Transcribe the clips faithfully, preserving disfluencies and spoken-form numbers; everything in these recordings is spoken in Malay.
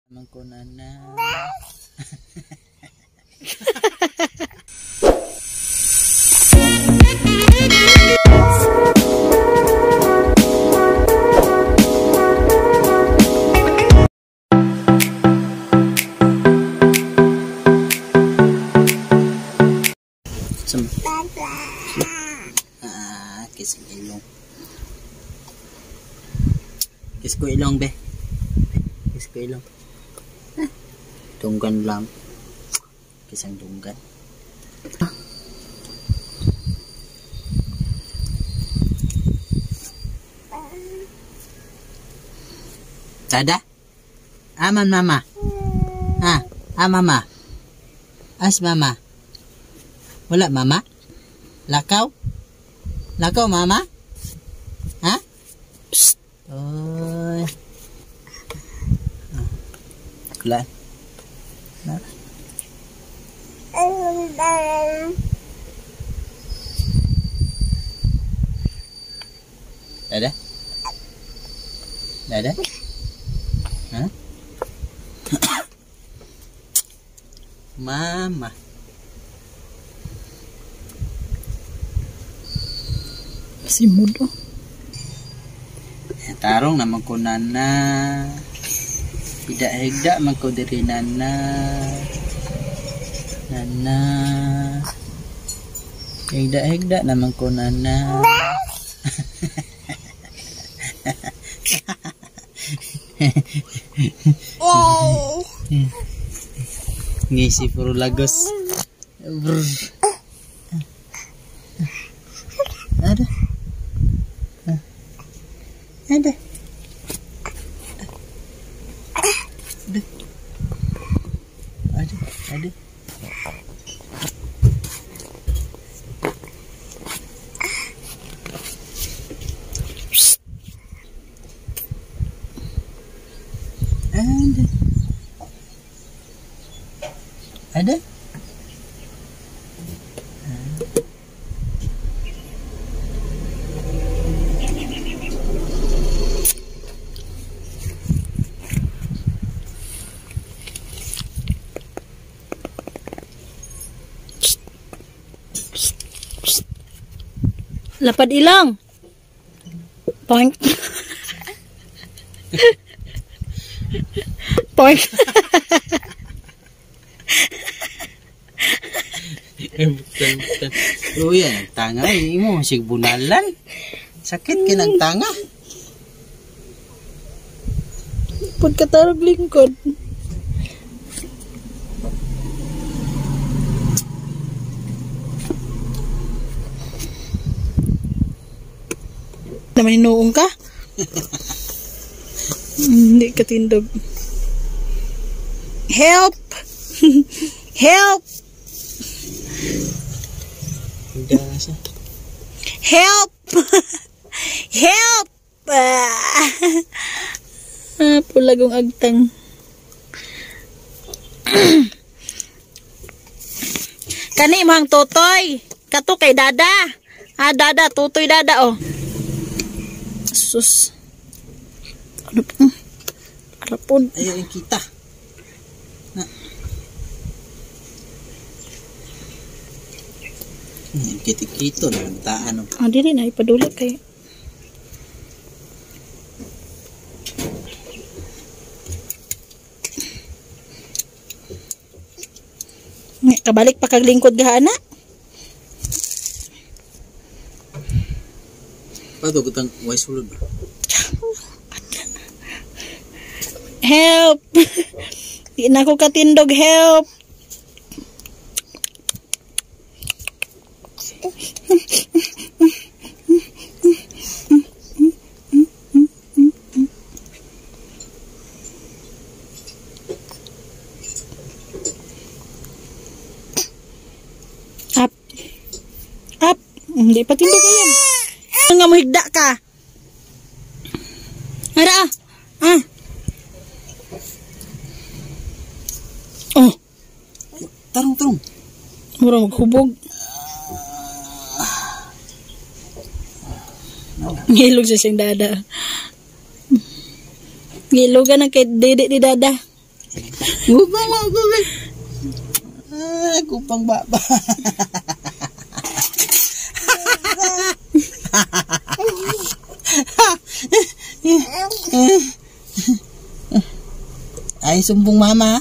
Naman ko na na. Ah, kiss ko ilong. Kiss ko ilong, be. Kiss ko ilong. Ah, tunggan lang. Kiss ang tunggan. Tada? Aman mama. Ah, ah mama. As mama. Wala mama? Lakaw? Lakaw mama? Ha? Psst. Oy. Wala. Na. Dada? Dada? Ha? Mama. Si mudo. Tarong naman ko nana. Higda-higda man ko diri nana. Nana. Higda-higda naman ko nana. Ngisi puro lagos. Brr. Ada. Ada. Ada. Ada. Ada. Ada. Ada. Lapad ilang. Point. Point. Eh, bukan, bukan. Oh ya, tanga ini mo masih bunalan. Sakit kinang tanga. Pagkatarog lingkod. Naman inuong ka? Hindi ka tindog. Help! Help! Help! Help! Ah, pulagong agtang. Kani mang tutoy. Kato kay dada. Ah, dada, tutoy dada oh. Sus. Ano po? Arapon. Ayaw yung kita. Na. Hmm, kiti-kito na ang taan. Ah, di rin. Ay, padulit kayo. Kabalik pa kaglingkod ga anak. Pato gutang way sulod ba? Help! Di na ako katindog, help! Up! Up! Hindi pa tindog ko yan. Nga mo higda ka. Ara ah. Ah. Oh. Tarong tarong. Mura maghubog. Ngilog sa siyang dada. Ngilogan ang kay dede di dada. Gupang ako, be. Ah, gupang baba. Ay, sumbong mama.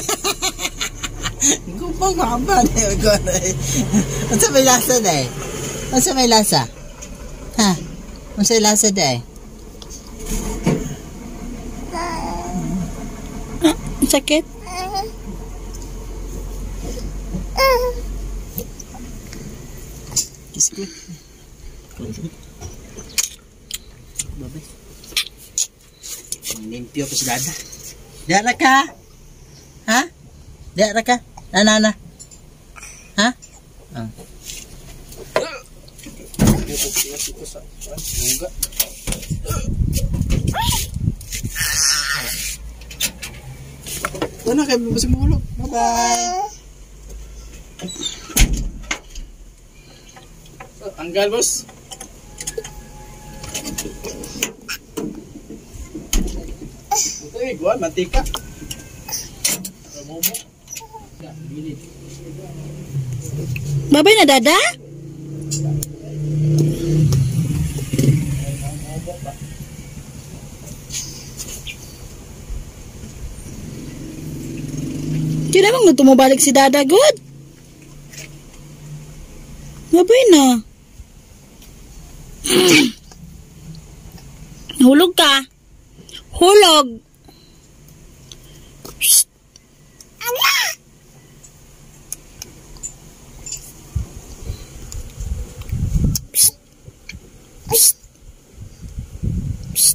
Gupang baba. Ano sa may lasa na eh? Ano sa may lasa? Ha? Ano sa lasa na eh? Sakit? Kiss ko. Babay. Ang limpyo pa si Dada. Dada ka? Ha? Dada ka? Nanana? Ha? Ah. Ito na, kayo bubasig mo ulo. Bye-bye. Tanggal, boss. Ito eh, guwan, mantika. Babay na, Dada? Di naman mo tumubalik si Dada, good? Babay na. Hulog ka. Hulog. Psst. Psst. Psst. Psst.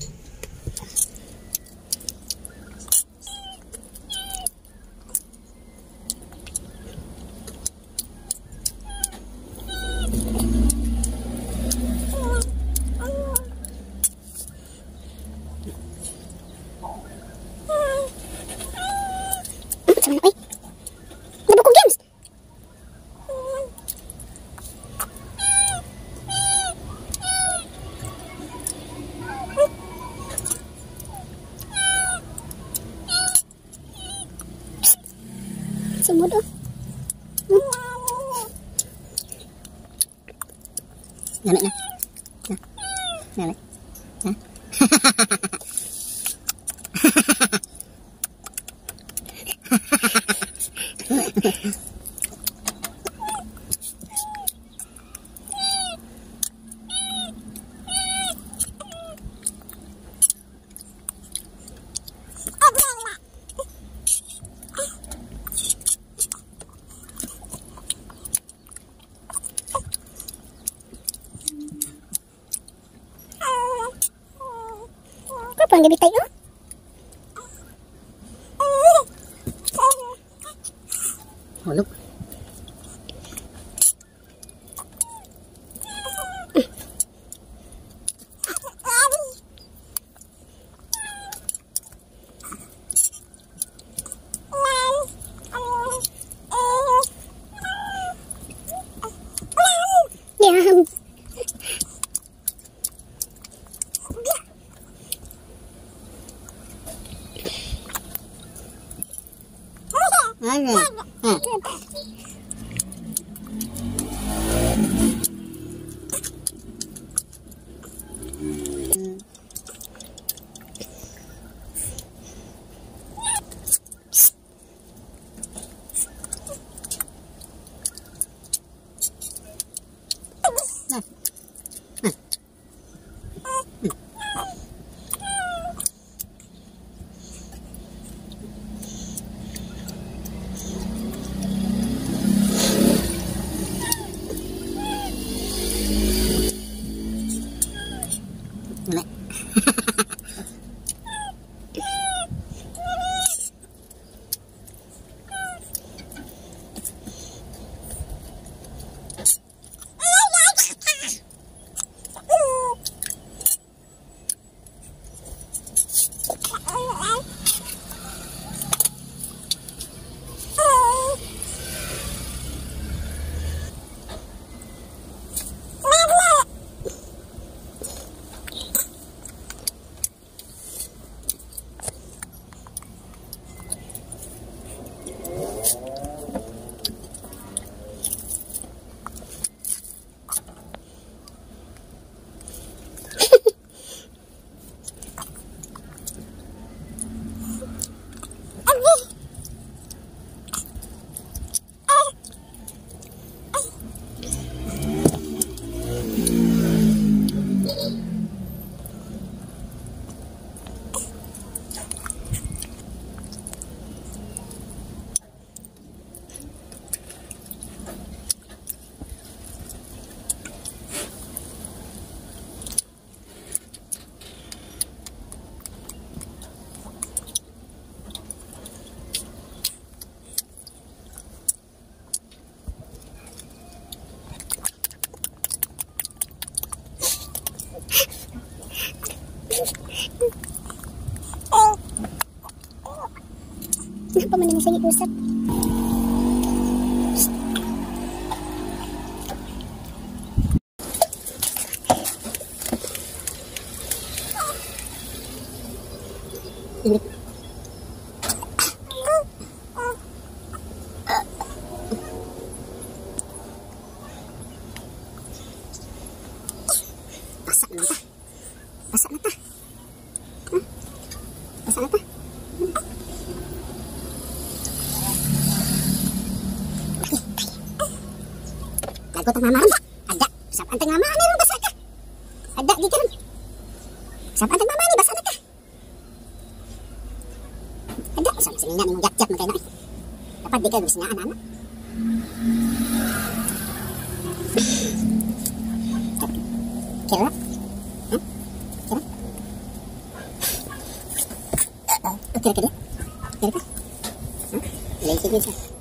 Semut oh. Nenek nah. Nah. Nenek. Nah. Apa yang lebih tayo? Hulog. Ano? Hmm. Kenapa mana saya usap? Ini. Pasak mata. Pasak mata. Pasak mata. Lagu tang mama ada. Ada. Saban tang mama ni basah ka. Ada di kan. Saban tang mama ni basah ka. Ada sama sini ni mong jap-jap magkay na. Dapat di ka gusto nga anak. Kira? Hah? Kira? Kira kira? Kira ka? Hah? Lagi sige siya.